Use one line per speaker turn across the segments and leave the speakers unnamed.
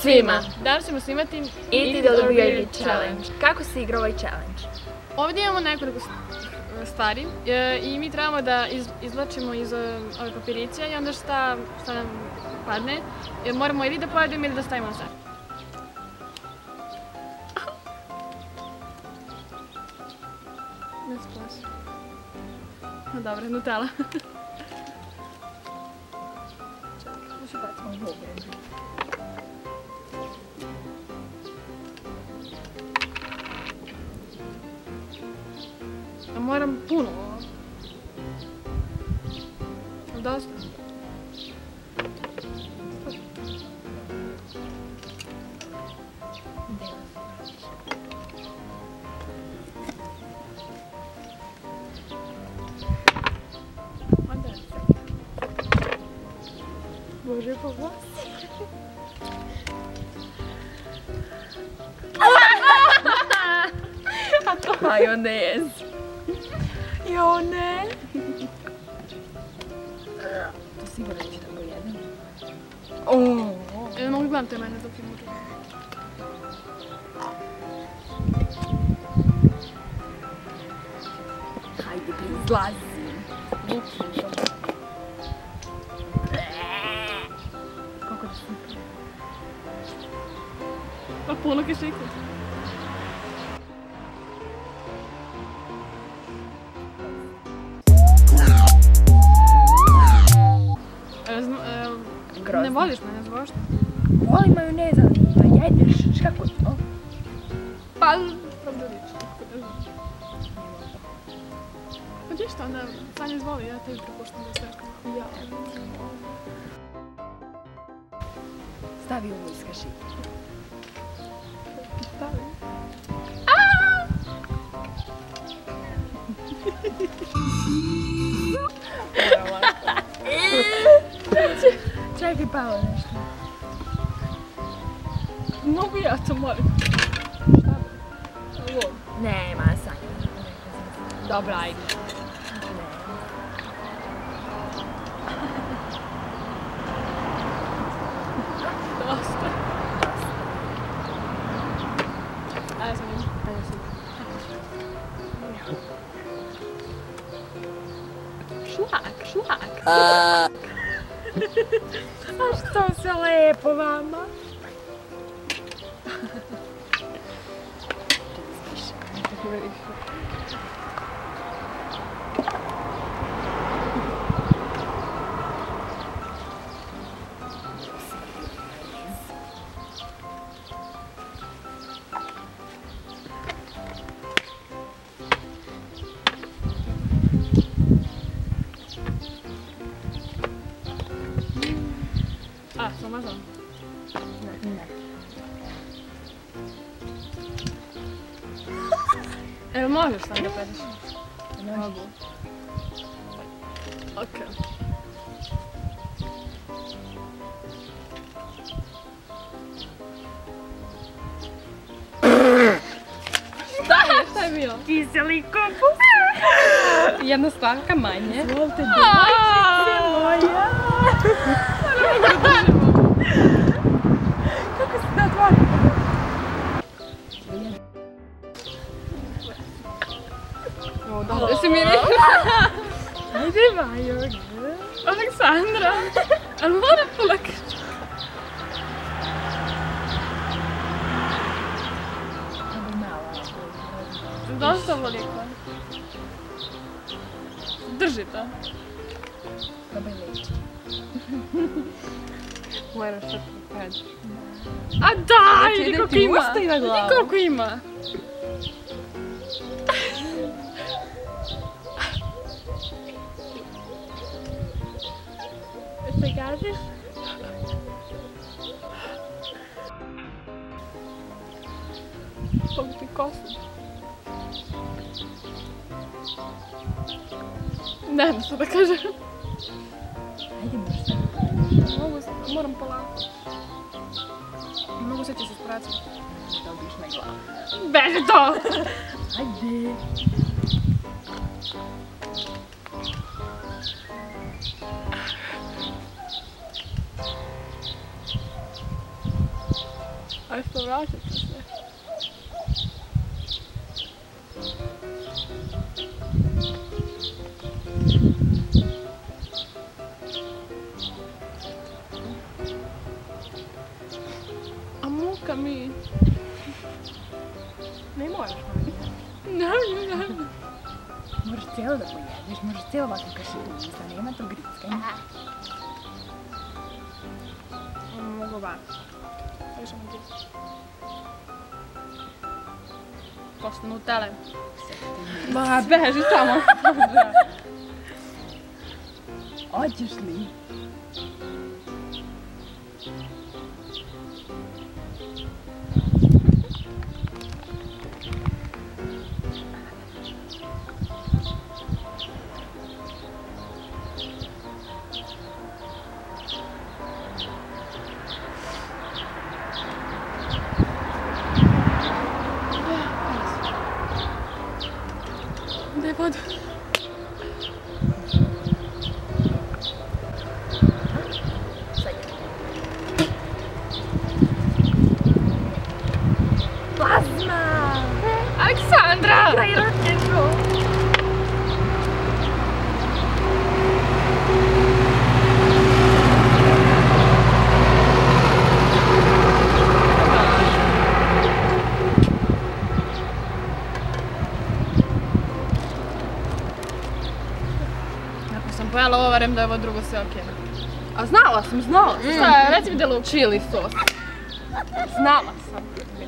svima!
Danas ćemo snimati
Eat it or be it challenge. Kako se igra ovaj challenge?
Ovdje imamo nekoliko stvari i mi trebamo da izvlačimo iz ove papiriće i onda šta nam padne. Moramo ili da pojedemo ili da stavimo na sebe. Ne se plaši. No dobro, Nutella. Možeš baciti. A moram puno. Dosta. Bože, poglasi.
A to majonez. Jo, ne. To sigurno neću da pojedem.
Ne mogu gledam te mene dok je muču.
Hajde bi izlazi. Kako da snipam?
Pa puno kišiku. Ne voliš mene zvošta?
Volim majoneza, ali da jedeš, kako je to?
Pa, pravda riječi, kako da znam. Pa ništa, onda Sanja izvoli, ja tebi prepuštam da sve što. Ja.
Stavi ovo iz kašike.
Stavi.
Čekaj, palo nešto.
Mogu ja to, molim. Šta?
Nema, Sanja.
Dobra, ajde. Dosta. Ajde sam ima.
Ajde sam.
Šlak.
A što se lepo vama?
A, sam mazala?
Ne.
Evo možeš sam da pediš?
Mogu.
Okej. Šta je bilo?
Kiseli kupus.
Jedna slavka manje.
Izvolite, dojčice moja. Kako se da otvori?
O, dobro se miri.
Ajde, Majo.
Aleksandra, ali moram polakaći. Dosta veliko. Drži to.
Probaj leći.
Moraš što pokađi.
A daj, vidi
ide
koliko
ti
ima.
usta i na glavu.
Vidi koliko ima.
Se gaziš?
Kako ti kosu. Ne znam što da kažem.
Ajde, možda.
Moram polako. Mogu se ti se spracati.
Dobiš na glavu.
Beži to!
Ajde.
vratit ću se. A muka mi.
Ne moraš manje.
Ne.
Možeš cijelo da pojedeš, možeš cijelo ovako kašiti usta, nema to grickanja.
Mogu ovako. Sve ćemo ti. Posle Nutelle.
Ma, beži tamo.
Hoćeš li?
Daj vodu.
Plazma!
Aleksandra!
Daj raketu!
Ako sam pojela ovo, varam da je ovo drugo sve okej.
A znala sam.
Šta, reci mi da je luk.
Chili sos. Znala sam.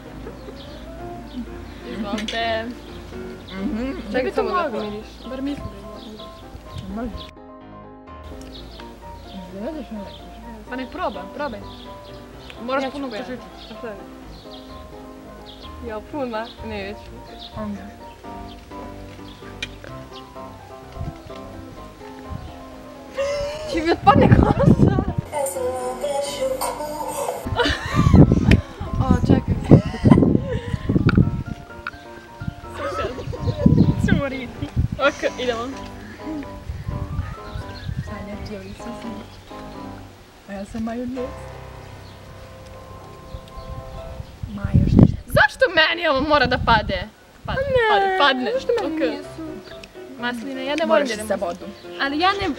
Izvolite. Čak bi to moglo miriš. Bar mislim da je moglo.
Možeš. Izgledaš me reći.
Pa nek probaj. Moraš
Ja
puno
ću
kušići.
A šta je? Jel puna? Neću.
Onda.
Će mi otpadne kosa.
O, čekaj. Curiti. Ok, idemo.
Sanja, čili si si. A ja sam majonez. Majoš nešto.
Zašto meni ovo mora da pade? Padne.
Zašto meni
Ok.
nisu?
Masline, ja ne moram
Moraš
da
sa
idem.
vodu.
Ali ja ne...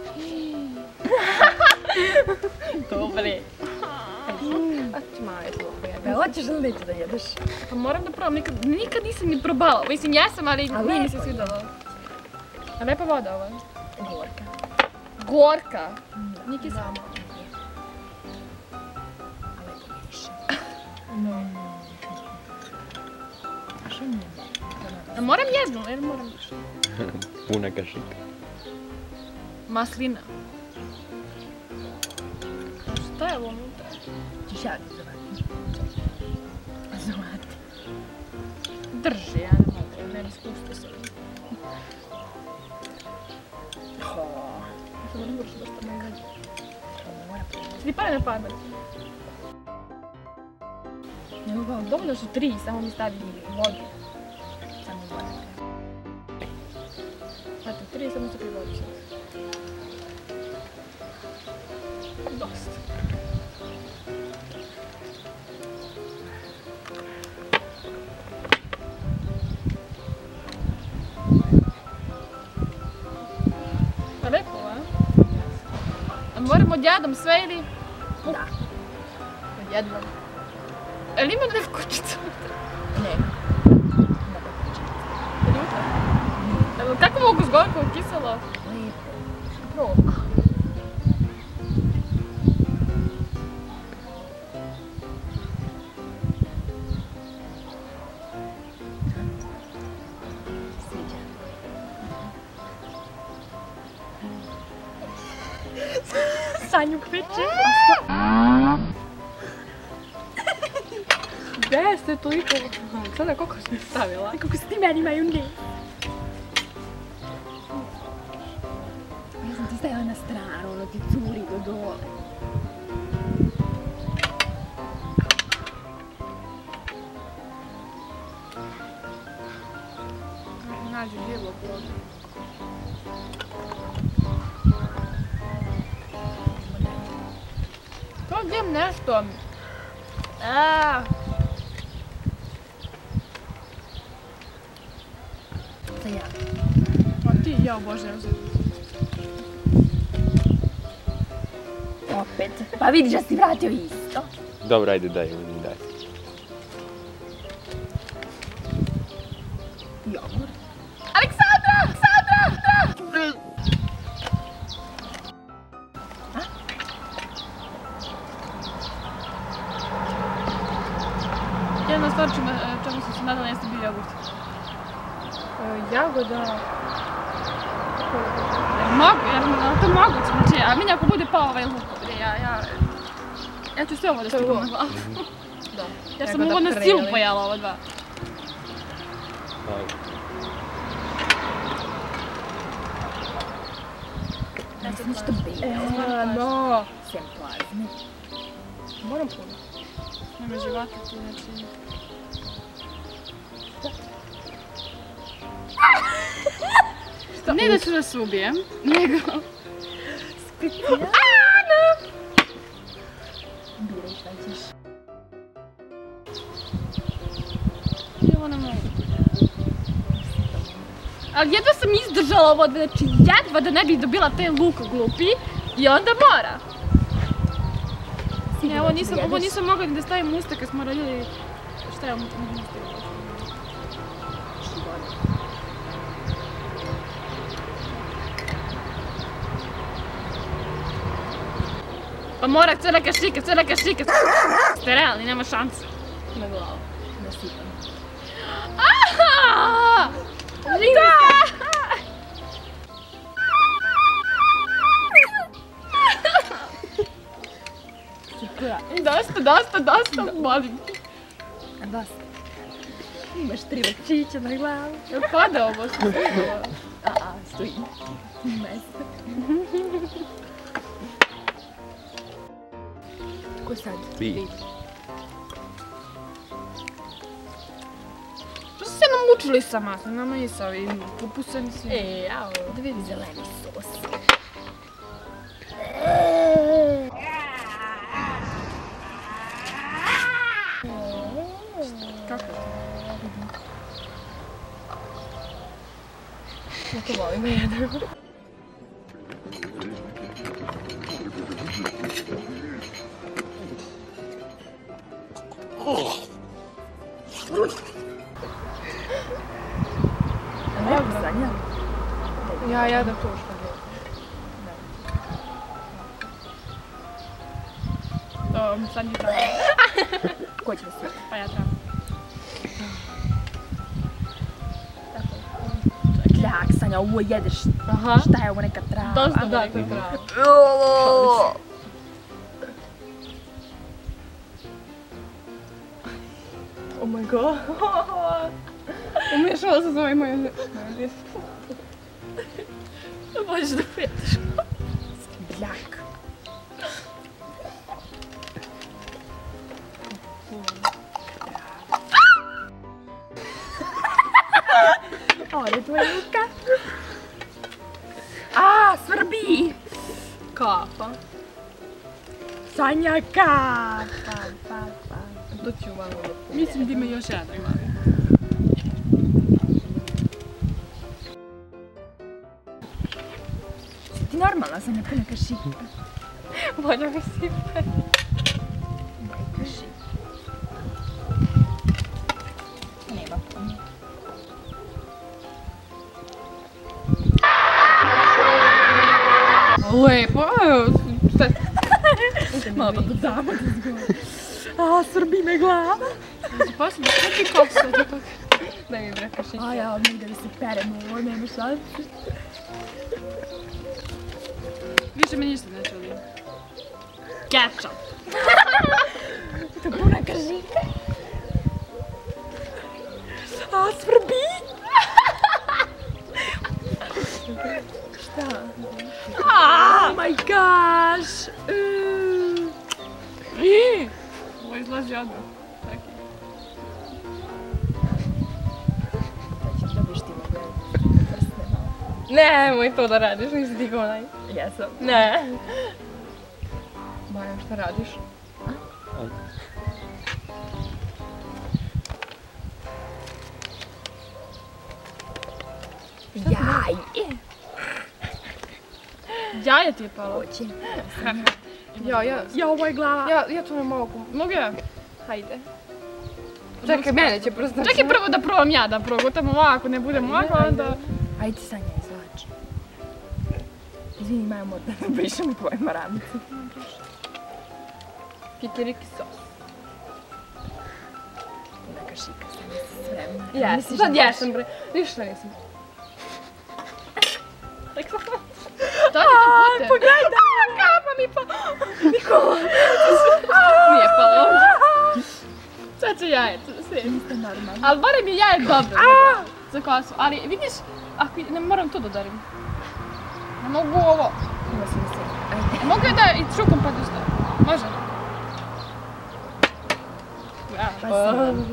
Dobre.
A ti maje to pojede.
Da, hoćeš li neću da jedeš?
Pa moram da probam, nikad nisam ni probala. Mislim, jesam, ali
A
nije mi se
lepo je.
svidalo. A lepa voda ovo.
Gorka.
Gorka. Nije kisela.
A lepo miriše. A što nije?
A moram jednu, jer moram više.
Puna kašika.
Maslina. A šta je ovo unutra?
Ćeš ja ti zavati. Zavati.
Drži, ja ne mogu, ja ne bi spustio se. Što da ne moraš da što ne gađe. Ti pare na parme. Dovoljno su 3, samo mi stavi vodu.
Samo voda.
Eto, 3, samo stavi vodu sad. Dosta. Pa lepo, a? A moramo odjednom sve ili?
Da.
Odjednom. Ali ima ne kućica?
Ne.
Evo, kako mogu s gorkom kiselo?
Lepo.
Probaj.
Sviđa. Sanju kviče.
Gde ste toliko? Sada koliko si mi stavila?
Kako si ti meni majonez? Ja sam ti stavila na stranu, ono ti curi do dole.
Nađi bilo plod. To gdje nešto.
Šta ja?
A ti, ja obožavam zrnicu.
Opet. Pa vidiš da si vratio isto.
Dobro, ajde, daj, meni daj.
Jogurt.
Jedna stvar čemu sam se nadala jeste bio jogurt.
Jagoda.
To je moguće, znači, a meni ako bude pao ovaj luk ovdje, ja ću sve ovo da stigam na glavu.
Da.
Ja sam ovo na silu pojela ova dva.
Ajde.
Ja sam ništa bilo.
No.
Sem plazme.
Moram puno.
Nema života tu, znači... Ne da ću da se ubijem, nego...
Specijal. Biraj šta ćeš.
Ovo ne mogu. Ali jedva sam izdržala ovo, znači jedva da ne bih dobila taj luk glupi i onda mora. Ne, ovo nisam mogla ni da stavim u usta kad smo radili... Šta je ovo? Pa mora crna kašika. Ste realni, nema šanse.
Na glavu.
Nasipam.
Aaaa! Dosta, molim.
A dosta. Imaš 3 lekčića na glavu.
Jel pada ovo?
Stoji. Mesta. Ko sad?
Ti.
Što ste se namučili sa maslinama i sa ovim kupusem i svim?
Jao. Da vidi zeleni sos.
Kako je to?
Ja to volim da jedem.
Evo Sanja.
Ja jedem to što je.
Sad mi treba.
Ko će sve?
Pa ja trebam.
Kljak, Sanja, ovo jedeš.
Aha.
Šta je ovo, neka trava?
Dosta
Da,
boli.
to je pravo. Oh my god. Umješala se s ovim mojim...
Možeš da piješ.
Kljak. Ode tvoja ruka. Svrbi.
Kapa.
Sanja, kapa.
To ću malo da puno.
Mislim da ima još jedan glavi.
Ti normalna, Sanja, puna kašika.
Bolje mi sipe.
Daj kašik. Nema puno.
Lepo, šta je?
Malo pa dodamo da zgovor. Svrbi me glava.
Poslije, što ti kosu?
Daj mi bre kašiće.
Ja negdje da se peremo, ovo nema šanse.
Više me ništa ne čuli. Ketchup.
To je puna kašika. Svrbi. Šta? Oh my gosh.
Ovo izlazi odmah. Čekaj.
Znači, dobiješ ti mogu prsne malo.
Nemoj to da radiš, nisi ti onaj.
Jesam.
Ne. Maja, šta radiš?
Jaje.
Jaje ti je palo.
Hoće.
Ja, ovo je glava. Ja to ne mogu.
Mogu ja?
Hajde. Čekaj, mene će prosto...
Čekaj prvo da probam ja da progutam ovako, ne budem ovako, onda...
Ajde Sanja, izvlači. Izvini, Maja, moram da brišem tvoje maramice.
Kikiriki sos.
Neka šika, Sanja, si spremna.
Jesam, sad jesam bre. Ništa nisam.
To ti to putem.
Pogledaj! Kapa mi pa... Nikola! Nije palo.
Sad ću jajeto, sve.
Niste normalni.
Ali barem je jaje dobro za kosu. Ali vidiš, ako ne moram to da udarim. Ne mogu ovo.
Ima se mi se. Ajde.
Mogu je da i čukom pa da stavim. Može?
Pa si.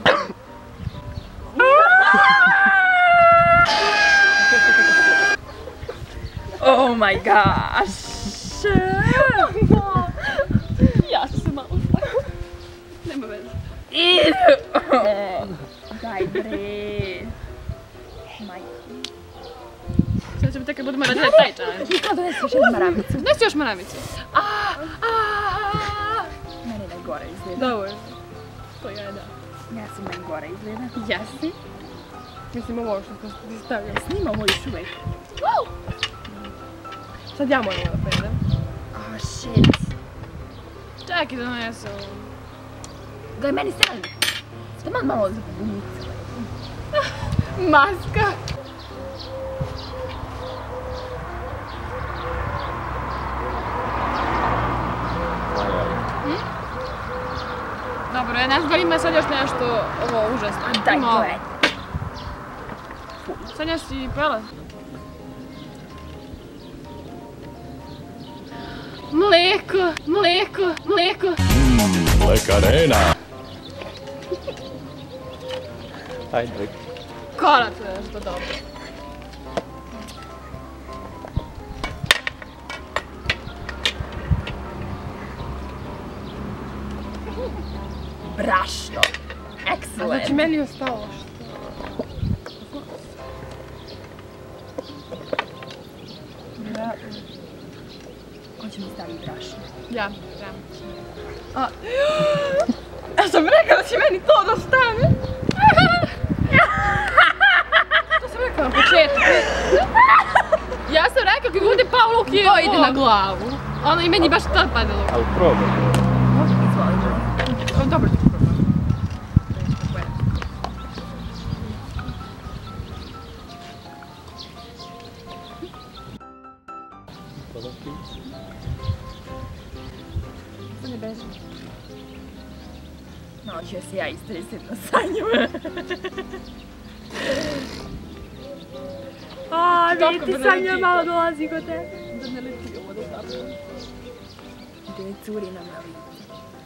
Oh my gosh!
Ja ću se malo ustaviti. Nema veze.
Daj bre. Majko.
Sad ćemo tek budemo raditi taj challenge.
Niko donesi još jednu maramicu.
Nesi još maramicu.
Meni najgore izgleda.
Dobro. To ja da.
Ja sam najgore izgleda.
Jesi? Mislim, ovo što ti stavljam.
Snimamo još uvek.
Sad ja moram da predem.
Oh shit.
Čekaj da donesu.
Gledaj, meni strani. Taman malo za pobunjicu.
Maska. Dobro, ja ne znam, ima sad još nešto ovo užasno.
Daj,
Ima ovo.
gledaj.
Sanja si pela? Mleko, mleko, mleko.
Mlekarena. Ajde.
Korak nešto dobro.
Brašno. Excellent.
Znači, meni je ostalo što...
Ko će mi staviti brašno?
Ja.
Ja sam rekao da će meni to da stane. To sam rekao na početku.
Ja sam rekao kad bude pao luk je
To ide na glavu.
Ono i meni baš to padalo.
Ali probaj.
Izvoli, bre.
Dobro ću probati.
Ne beži.
Noću se ja istresim na Sanju. Vidite, Sanja malo dolazi kod tebe.
Da ne leti ovo do zapravo.
Da mi curi nam na lice.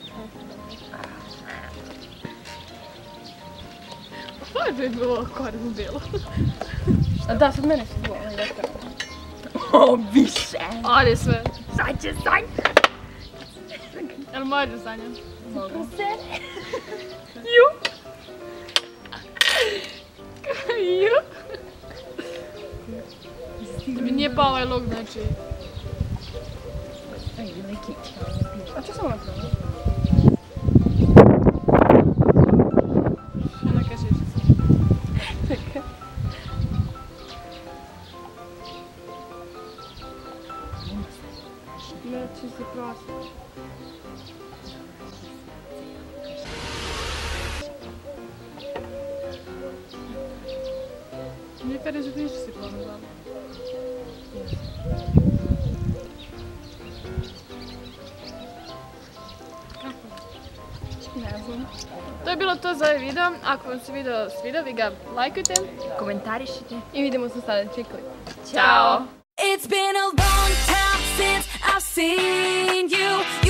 Pa je bilo korisno bilo.
A da, sad mene se dvoje.
O, više.
Ode sve.
Sad će Sanja.
Jel može, Sanja?
Mogu se.
Ju. Mi nije pao ovaj luk, znači...
Aj, ili kić.
A čo sam napravila?
Ona kaže
Čekaj. Neće se prositi.
Nije kada že ništa si pomogla.
Ne znam.
To je bilo to za ovaj video. Ako vam se video svidio, vi ga lajkujte.
Komentarišite.
I vidimo se u sljedećem klipu.
Ćao!
It's been a long time since I've seen you.